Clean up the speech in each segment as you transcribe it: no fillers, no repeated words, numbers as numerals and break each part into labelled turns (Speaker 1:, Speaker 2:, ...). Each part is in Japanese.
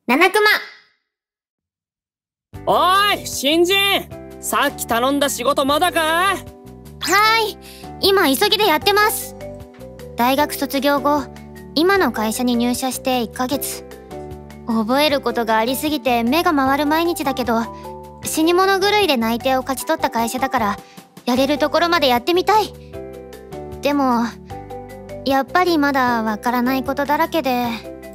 Speaker 1: 七熊。
Speaker 2: おーい新人、さっき頼んだ仕事まだか？
Speaker 1: はーい、今急ぎでやってます。大学卒業後、今の会社に入社して1ヶ月。覚えることがありすぎて目が回る毎日だけど、死に物狂いで内定を勝ち取った会社だから、やれるところまでやってみたい。でもやっぱりまだわからないことだらけで。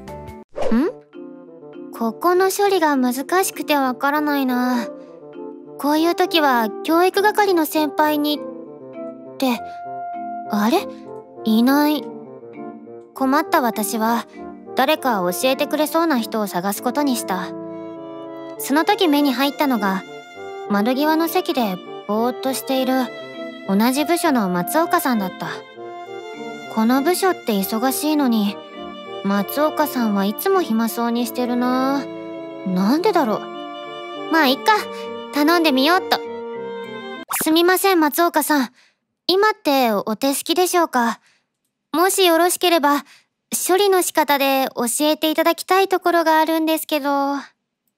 Speaker 1: ここの処理が難しくてわからないな。こういう時は教育係の先輩にって。あれ？いない。困った私は誰か教えてくれそうな人を探すことにした。その時目に入ったのが、窓際の席でぼーっとしている同じ部署の松岡さんだった。この部署って忙しいのに、松岡さんはいつも暇そうにしてるな。なんでだろう。まあいっか、頼んでみようっと。すみません松岡さん、今ってお手すきでしょうか？もしよろしければ処理の仕方で教えていただきたいところがあるんですけど。
Speaker 2: うわ、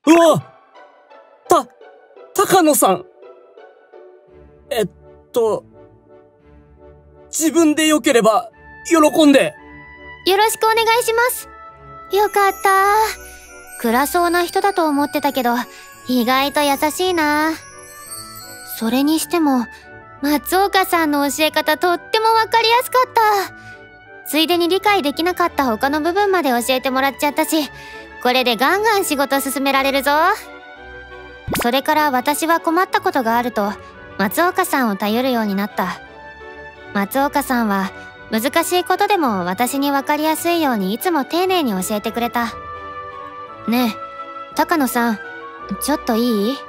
Speaker 2: 高野さん。自分でよければ喜んで。
Speaker 1: よろしくお願いします。よかった。暗そうな人だと思ってたけど、意外と優しいな。それにしても、松岡さんの教え方とってもわかりやすかった。ついでに理解できなかった他の部分まで教えてもらっちゃったし、これでガンガン仕事進められるぞ。それから私は困ったことがあると、松岡さんを頼るようになった。松岡さんは、難しいことでも私に分かりやすいようにいつも丁寧に教えてくれた。ねえ、高野さん、ちょっといい？はい。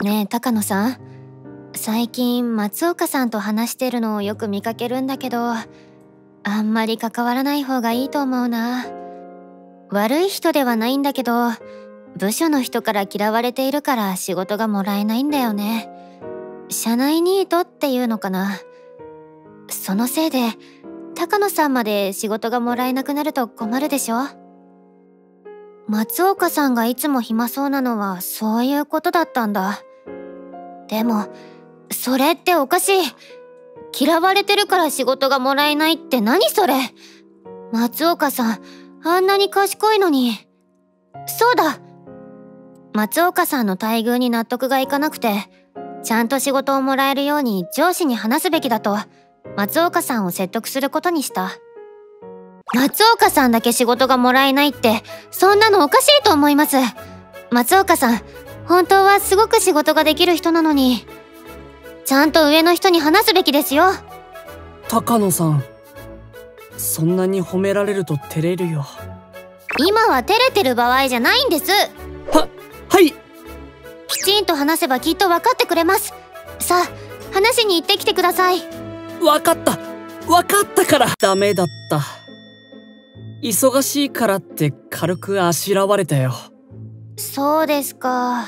Speaker 1: ねえ、高野さん。最近松岡さんと話してるのをよく見かけるんだけど、あんまり関わらない方がいいと思うな。悪い人ではないんだけど、部署の人から嫌われているから仕事がもらえないんだよね。社内ニートっていうのかな。そのせいで、高野さんまで仕事がもらえなくなると困るでしょ？松岡さんがいつも暇そうなのはそういうことだったんだ。でも、それっておかしい。嫌われてるから仕事がもらえないって何それ？松岡さん、あんなに賢いのに。そうだ！松岡さんの待遇に納得がいかなくて、ちゃんと仕事をもらえるように上司に話すべきだと、松岡さんを説得することにした。松岡さんだけ仕事がもらえないって、そんなのおかしいと思います。松岡さん、本当はすごく仕事ができる人なのに、ちゃんと上の人に話すべきですよ。
Speaker 2: 高野さん、そんなに褒められると照れるよ。
Speaker 1: 今は照れてる場合じゃないんです。
Speaker 2: はい。
Speaker 1: きちんと話せばきっと分かってくれます。さあ、話しに行ってきてください。
Speaker 2: わかったから。ダメだった。忙しいからって軽くあしらわれたよ。
Speaker 1: そうですか。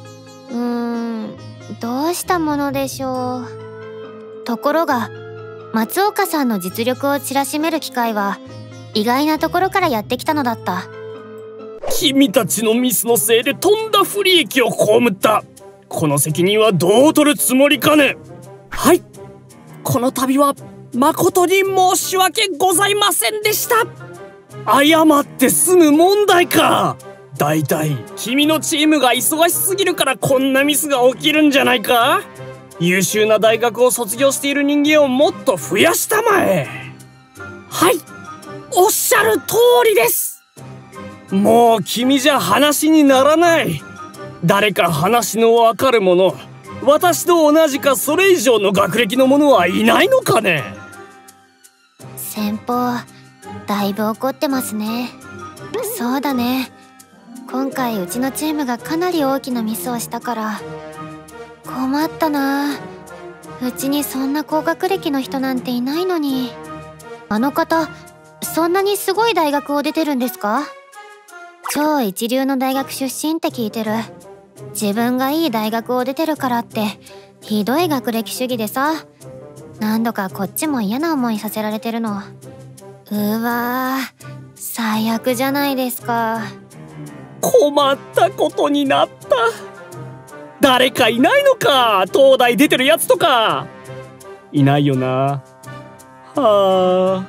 Speaker 1: どうしたものでしょう。ところが、松岡さんの実力を知らしめる機会は意外なところからやってきたのだった。
Speaker 2: 君たちのミスのせいでとんだ不利益を被った。この責任はどう取るつもりかね？はい、この度は誠に申し訳ございませんでした。謝って済む問題か。だいたい君のチームが忙しすぎるからこんなミスが起きるんじゃないか？優秀な大学を卒業している人間をもっと増やしたまえ。はい、おっしゃる通りです。もう君じゃ話にならない。誰か話のわかる者、私と同じかそれ以上の学歴の者はいないのかね？
Speaker 1: 先方、だいぶ怒ってますね。そうだね。今回うちのチームがかなり大きなミスをしたから困ったな。うちにそんな高学歴の人なんていないのに。あの方、そんなにすごい大学を出てるんですか？超一流の大学出身って聞いてる。自分がいい大学を出てるからってひどい学歴主義でさ、何度かこっちも嫌な思いさせられてるの。うわー、最最悪じゃないですか。
Speaker 2: 困ったことになった。誰かいないのか、東大出てるやつとか。いないよな。は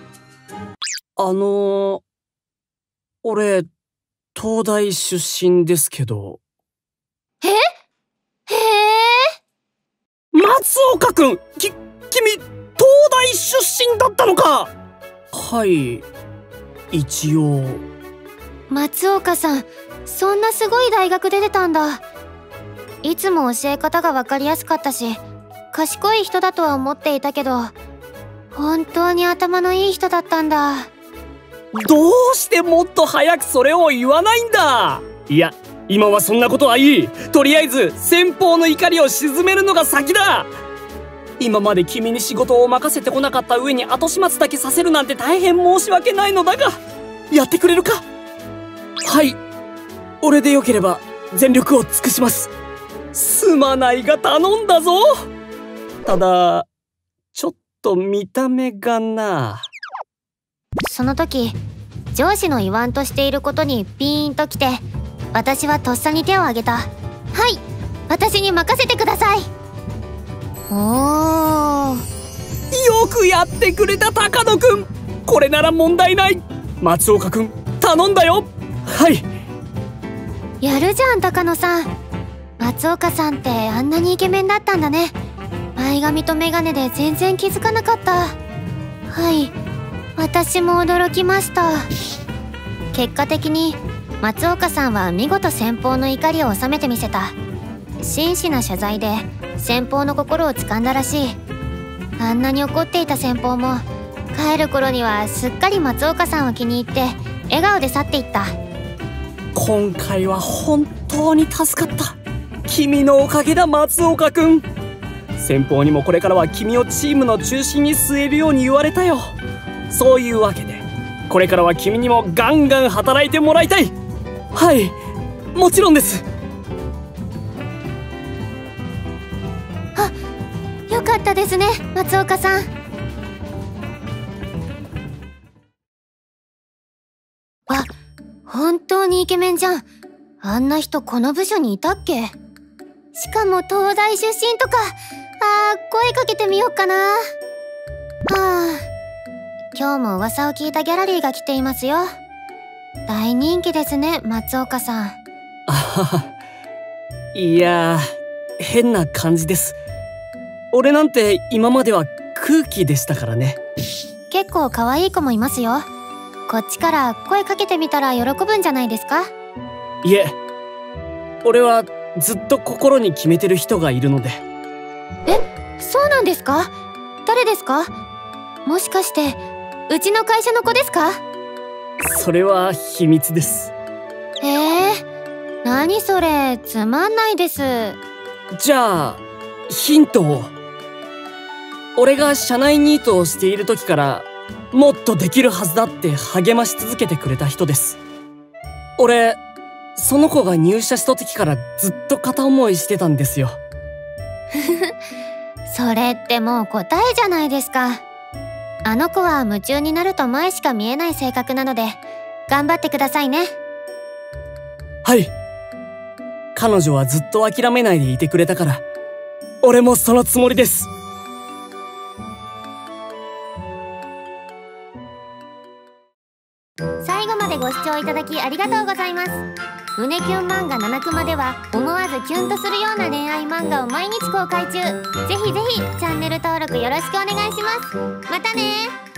Speaker 2: あ。俺、東大出身ですけど。
Speaker 1: へえ。
Speaker 2: 松岡くん、君、東大出身だったのか。はい、一応。
Speaker 1: 松岡さん、そんなすごい大学出てたんだ。いつも教え方が分かりやすかったし、賢い人だとは思っていたけど、本当に頭のいい人だったんだ。
Speaker 2: どうしてもっと早くそれを言わないんだ。いや、今はそんなことはいい。とりあえず先方の怒りを鎮めるのが先だ。今まで君に仕事を任せてこなかった上に後始末だけさせるなんて大変申し訳ないのだが、やってくれるか。はい、俺でよければ全力を尽くします。すまないが頼んだぞ。ただちょっと見た目がな。
Speaker 1: その時、上司の言わんとしていることにピーンときて、私はとっさに手を挙げた。はい、私に任せてください。おー、
Speaker 2: よくやってくれた高野くん。これなら問題ない。松岡くん、頼んだよ。はい。
Speaker 1: やるじゃん高野さん。松岡さんってあんなにイケメンだったんだね。前髪とメガネで全然気づかなかった。はい、私も驚きました。結果的に松岡さんは見事先方の怒りを収めてみせた。真摯な謝罪で先方の心を掴んだらしい。あんなに怒っていた先方も帰る頃にはすっかり松岡さんを気に入って笑顔で去っていった。
Speaker 2: 今回は本当に助かった。君のおかげだ松岡くん。先方にもこれからは君をチームの中心に据えるように言われたよ。そういうわけでこれからは君にもガンガン働いてもらいたい。はい、もちろんです。
Speaker 1: あ、よかったですね松岡さん。あ、本当にイケメンじゃん。あんな人この部署にいたっけ。しかも東大出身とか。声かけてみようかな。今日も噂を聞いたギャラリーが来ていますよ。大人気ですね松岡さん。
Speaker 2: あはは、いやー、変な感じです。俺なんて今までは空気でしたからね。
Speaker 1: 結構可愛い子もいますよ。こっちから声かけてみたら喜ぶんじゃないですか。
Speaker 2: いえ、俺はずっと心に決めてる人がいるので。
Speaker 1: え、そうなんですか。誰ですか。もしかしてうちの会社の子ですか。
Speaker 2: それは秘密です。
Speaker 1: 何それ、つまんないです。
Speaker 2: じゃあヒントを。俺が社内ニートをしている時からもっとできるはずだって励まし続けてくれた人です。俺、その子が入社した時からずっと片思いしてたんですよ。
Speaker 1: それってもう答えじゃないですか。あの子は夢中になると前しか見えない性格なので頑張ってくださいね。
Speaker 2: はい、彼女はずっと諦めないでいてくれたから俺もそのつもりです。
Speaker 1: 最後までご視聴いただきありがとうございます。胸キュン漫画7クマでは思わずキュンとするような恋愛漫画を毎日公開中。ぜひぜひチャンネル登録よろしくお願いします。またねー。